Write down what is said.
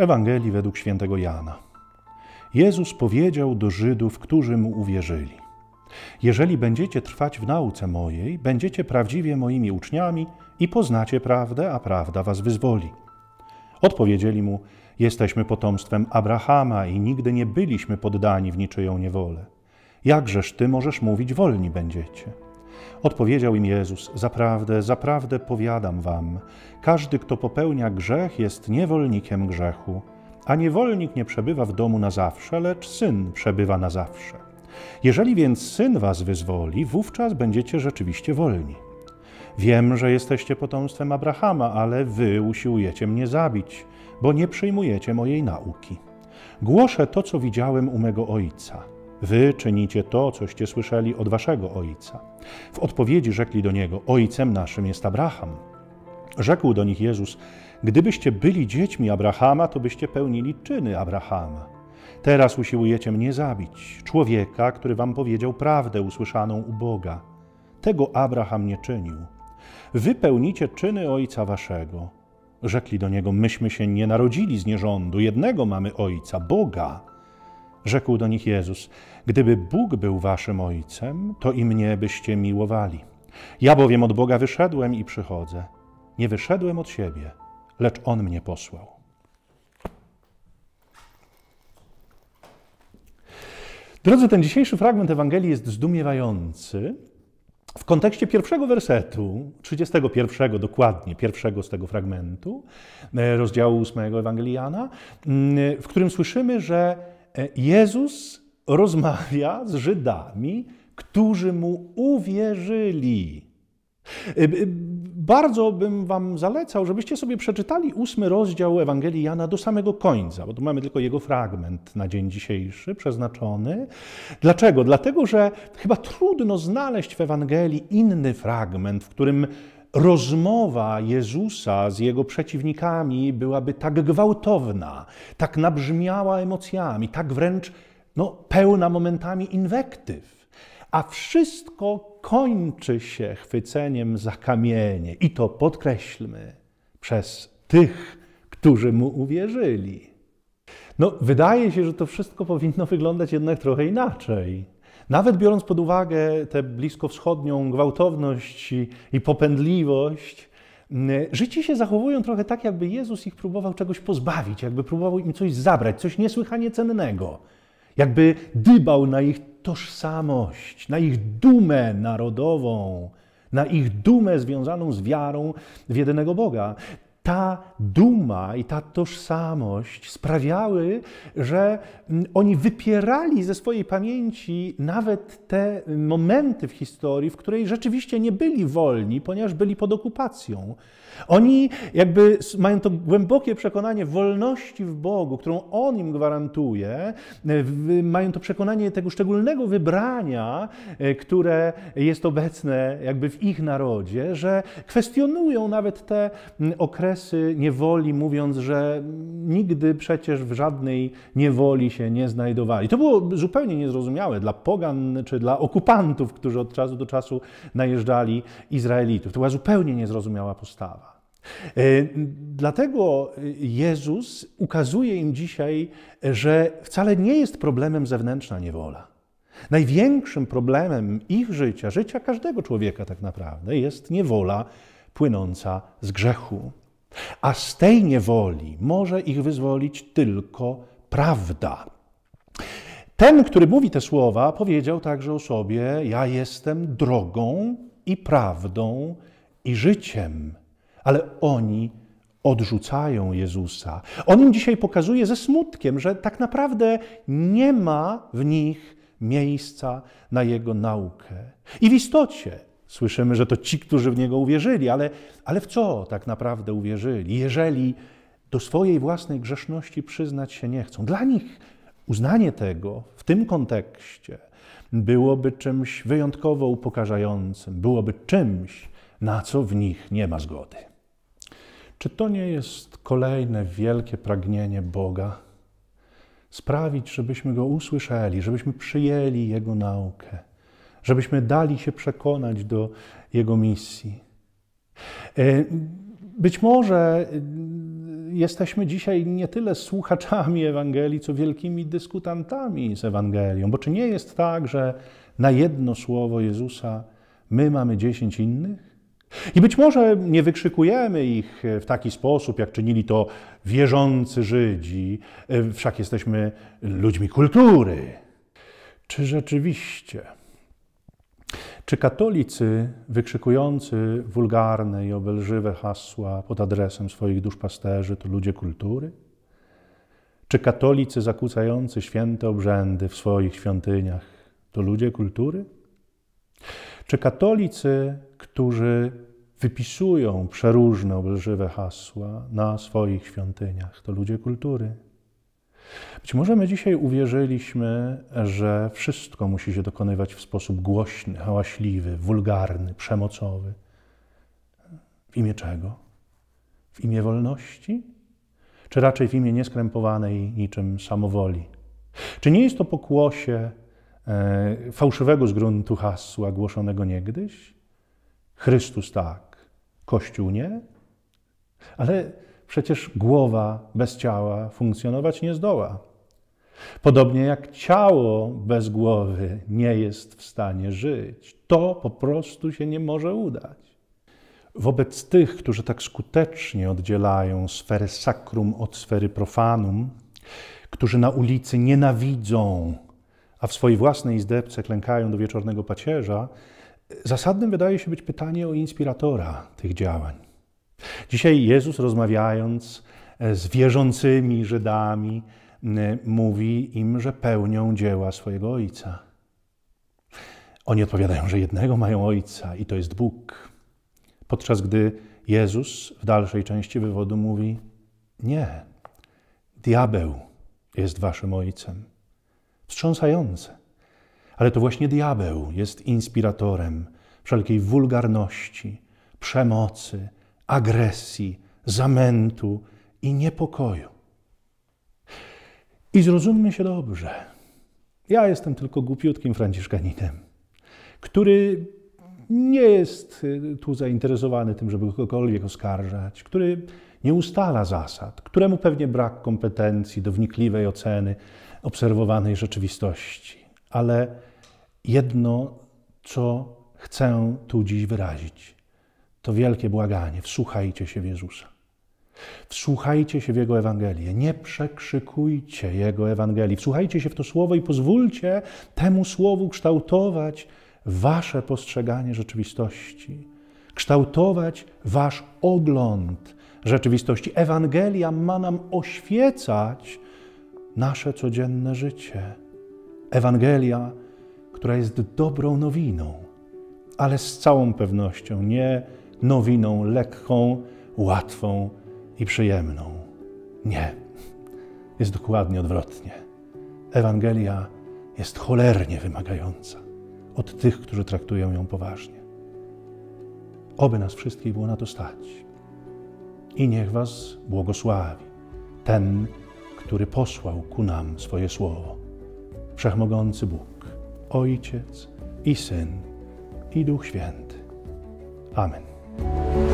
Ewangelii według świętego Jana. Jezus powiedział do Żydów, którzy Mu uwierzyli: jeżeli będziecie trwać w nauce mojej, będziecie prawdziwie moimi uczniami i poznacie prawdę, a prawda was wyzwoli. Odpowiedzieli Mu: jesteśmy potomstwem Abrahama i nigdy nie byliśmy poddani w niczyją niewolę. Jakżeż Ty możesz mówić, wolni będziecie? Odpowiedział im Jezus: zaprawdę, zaprawdę powiadam wam, każdy, kto popełnia grzech, jest niewolnikiem grzechu, a niewolnik nie przebywa w domu na zawsze, lecz Syn przebywa na zawsze. Jeżeli więc Syn was wyzwoli, wówczas będziecie rzeczywiście wolni. Wiem, że jesteście potomstwem Abrahama, ale wy usiłujecie mnie zabić, bo nie przyjmujecie mojej nauki. Głoszę to, co widziałem u mego Ojca. Wy czynicie to, coście słyszeli od waszego ojca. W odpowiedzi rzekli do niego: ojcem naszym jest Abraham. Rzekł do nich Jezus: gdybyście byli dziećmi Abrahama, to byście pełnili czyny Abrahama. Teraz usiłujecie mnie zabić, człowieka, który wam powiedział prawdę usłyszaną u Boga. Tego Abraham nie czynił. Wy pełnicie czyny ojca waszego. Rzekli do niego: myśmy się nie narodzili z nierządu, jednego mamy ojca, Boga. Rzekł do nich Jezus: gdyby Bóg był waszym ojcem, to i mnie byście miłowali. Ja bowiem od Boga wyszedłem i przychodzę. Nie wyszedłem od siebie, lecz On mnie posłał. Drodzy, ten dzisiejszy fragment Ewangelii jest zdumiewający. W kontekście pierwszego wersetu, 31 dokładnie, pierwszego z tego fragmentu, rozdziału 8 Ewangelii Jana, w którym słyszymy, że Jezus rozmawia z Żydami, którzy Mu uwierzyli. Bardzo bym wam zalecał, żebyście sobie przeczytali 8 rozdział Ewangelii Jana do samego końca, bo tu mamy tylko jego fragment na dzień dzisiejszy przeznaczony. Dlaczego? Dlatego, że chyba trudno znaleźć w Ewangelii inny fragment, w którym rozmowa Jezusa z Jego przeciwnikami byłaby tak gwałtowna, tak nabrzmiała emocjami, tak wręcz pełna momentami inwektyw. A wszystko kończy się chwyceniem za kamienie. I to podkreślmy, przez tych, którzy Mu uwierzyli. Wydaje się, że to wszystko powinno wyglądać jednak trochę inaczej. Nawet biorąc pod uwagę tę bliskowschodnią gwałtowność i popędliwość, Żydzi się zachowują trochę tak, jakby Jezus ich próbował czegoś pozbawić, jakby próbował im coś zabrać, coś niesłychanie cennego. Jakby dbał na ich tożsamość, na ich dumę narodową, na ich dumę związaną z wiarą w jedynego Boga. Ta duma i ta tożsamość sprawiały, że oni wypierali ze swojej pamięci nawet te momenty w historii, w której rzeczywiście nie byli wolni, ponieważ byli pod okupacją. Oni jakby mają to głębokie przekonanie wolności w Bogu, którą On im gwarantuje, mają to przekonanie tego szczególnego wybrania, które jest obecne jakby w ich narodzie, że kwestionują nawet te okresy niewoli, mówiąc, że nigdy przecież w żadnej niewoli się nie znajdowali. To było zupełnie niezrozumiałe dla pogan czy dla okupantów, którzy od czasu do czasu najeżdżali Izraelitów. To była zupełnie niezrozumiała postawa. Dlatego Jezus ukazuje im dzisiaj, że wcale nie jest problemem zewnętrzna niewola. Największym problemem ich życia, życia każdego człowieka tak naprawdę, jest niewola płynąca z grzechu. A z tej niewoli może ich wyzwolić tylko prawda. Ten, który mówi te słowa, powiedział także o sobie: ja jestem drogą i prawdą i życiem. Ale oni odrzucają Jezusa. On im dzisiaj pokazuje ze smutkiem, że tak naprawdę nie ma w nich miejsca na Jego naukę. I w istocie słyszymy, że to ci, którzy w Niego uwierzyli, ale w co tak naprawdę uwierzyli, jeżeli do swojej własnej grzeszności przyznać się nie chcą? Dla nich uznanie tego w tym kontekście byłoby czymś wyjątkowo upokarzającym, byłoby czymś, na co w nich nie ma zgody. Czy to nie jest kolejne wielkie pragnienie Boga? Sprawić, żebyśmy Go usłyszeli, żebyśmy przyjęli Jego naukę, żebyśmy dali się przekonać do Jego misji. Być może jesteśmy dzisiaj nie tyle słuchaczami Ewangelii, co wielkimi dyskutantami z Ewangelią. Bo czy nie jest tak, że na jedno słowo Jezusa my mamy 10 innych? I być może nie wykrzykujemy ich w taki sposób, jak czynili to wierzący Żydzi, wszak jesteśmy ludźmi kultury. Czy rzeczywiście? Czy katolicy wykrzykujący wulgarne i obelżywe hasła pod adresem swoich duszpasterzy to ludzie kultury? Czy katolicy zakłócający święte obrzędy w swoich świątyniach to ludzie kultury? Czy katolicy, którzy wypisują przeróżne obelżywe hasła na swoich świątyniach, to ludzie kultury? Być może my dzisiaj uwierzyliśmy, że wszystko musi się dokonywać w sposób głośny, hałaśliwy, wulgarny, przemocowy. W imię czego? W imię wolności? Czy raczej w imię nieskrępowanej niczym samowoli? Czy nie jest to pokłosie fałszywego z gruntu hasła głoszonego niegdyś? Chrystus tak, Kościół nie? Ale przecież głowa bez ciała funkcjonować nie zdoła. Podobnie jak ciało bez głowy nie jest w stanie żyć. To po prostu się nie może udać. Wobec tych, którzy tak skutecznie oddzielają sferę sacrum od sfery profanum, którzy na ulicy nienawidzą, a w swojej własnej izdebce klękają do wieczornego pacierza, zasadnym wydaje się być pytanie o inspiratora tych działań. Dzisiaj Jezus, rozmawiając z wierzącymi Żydami, mówi im, że pełnią dzieła swojego Ojca. Oni odpowiadają, że jednego mają Ojca i to jest Bóg. Podczas gdy Jezus w dalszej części wywodu mówi: nie, diabeł jest waszym Ojcem. Wstrząsające. Ale to właśnie diabeł jest inspiratorem wszelkiej wulgarności, przemocy, agresji, zamętu i niepokoju. I zrozummy się dobrze. Ja jestem tylko głupiutkim franciszkaninem, który nie jest tu zainteresowany tym, żeby kogokolwiek oskarżać, który nie ustala zasad, któremu pewnie brak kompetencji do wnikliwej oceny obserwowanej rzeczywistości. Ale jedno, co chcę tu dziś wyrazić, to wielkie błaganie. Wsłuchajcie się w Jezusa. Wsłuchajcie się w Jego Ewangelię. Nie przekrzykujcie Jego Ewangelii. Wsłuchajcie się w to Słowo i pozwólcie temu Słowu kształtować wasze postrzeganie rzeczywistości. Kształtować wasz ogląd rzeczywistości. Ewangelia ma nam oświecać nasze codzienne życie. Ewangelia, która jest dobrą nowiną, ale z całą pewnością nie nowiną lekką, łatwą i przyjemną. Nie. Jest dokładnie odwrotnie. Ewangelia jest cholernie wymagająca od tych, którzy traktują ją poważnie. Oby nas wszystkich było na to stać. I niech was błogosławi ten, który posłał ku nam swoje Słowo. Wszechmogący Bóg, Ojciec i Syn, i Duch Święty. Amen.